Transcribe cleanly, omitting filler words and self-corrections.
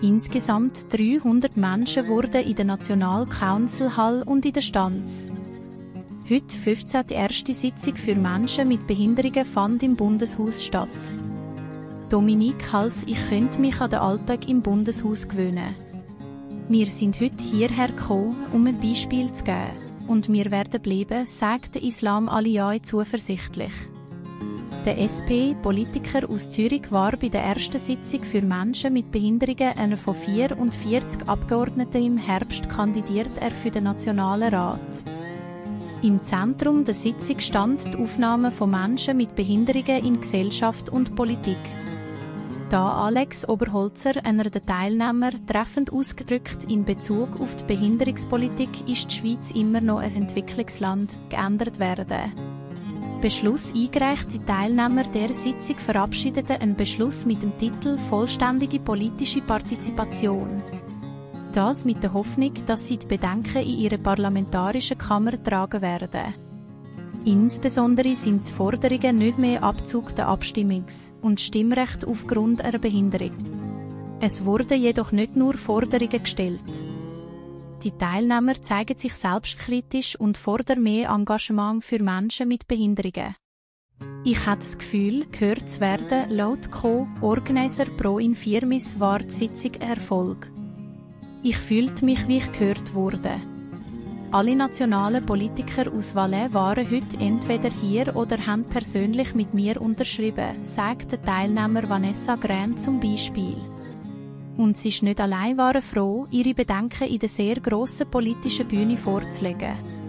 Insgesamt 300 Menschen wurden in der National Council Hall und in der Stanz. Heute 15. die erste Sitzung für Menschen mit Behinderungen fand im Bundeshaus statt. Dominique Hals, ich könnte mich an den Alltag im Bundeshaus gewöhnen. Wir sind heute hierher gekommen, um ein Beispiel zu geben. Und wir werden bleiben, sagt Islam Aliyai zuversichtlich. Der SP-Politiker aus Zürich war bei der ersten Sitzung für Menschen mit Behinderungen, einer von 44 Abgeordneten. Im Herbst kandidiert er für den Nationalen Rat. Im Zentrum der Sitzung stand die Aufnahme von Menschen mit Behinderungen in Gesellschaft und Politik. Da Alex Oberholzer, einer der Teilnehmer, treffend ausgedrückt in Bezug auf die Behinderungspolitik ist die Schweiz immer noch ein Entwicklungsland, geändert werden. Beschluss eingereicht. Die Teilnehmer der Sitzung verabschiedeten einen Beschluss mit dem Titel «Vollständige politische Partizipation». Das mit der Hoffnung, dass sie die Bedenken in ihre parlamentarische Kammer tragen werden. Insbesondere sind die Forderungen nicht mehr Abzug der Abstimmungs- und Stimmrecht aufgrund einer Behinderung. Es wurden jedoch nicht nur Forderungen gestellt. Die Teilnehmer zeigen sich selbstkritisch und fordern mehr Engagement für Menschen mit Behinderungen. Ich hatte das Gefühl, gehört zu werden, laut Co-Organizer Pro Infirmis war die Sitzung ein Erfolg. Ich fühlte mich, wie ich gehört wurde. Alle nationalen Politiker aus Valais waren heute entweder hier oder haben persönlich mit mir unterschrieben, sagt der Teilnehmer Vanessa Grähn zum Beispiel. Und sie ist nicht allein, waren froh, ihre Bedenken in der sehr grossen politischen Bühne vorzulegen.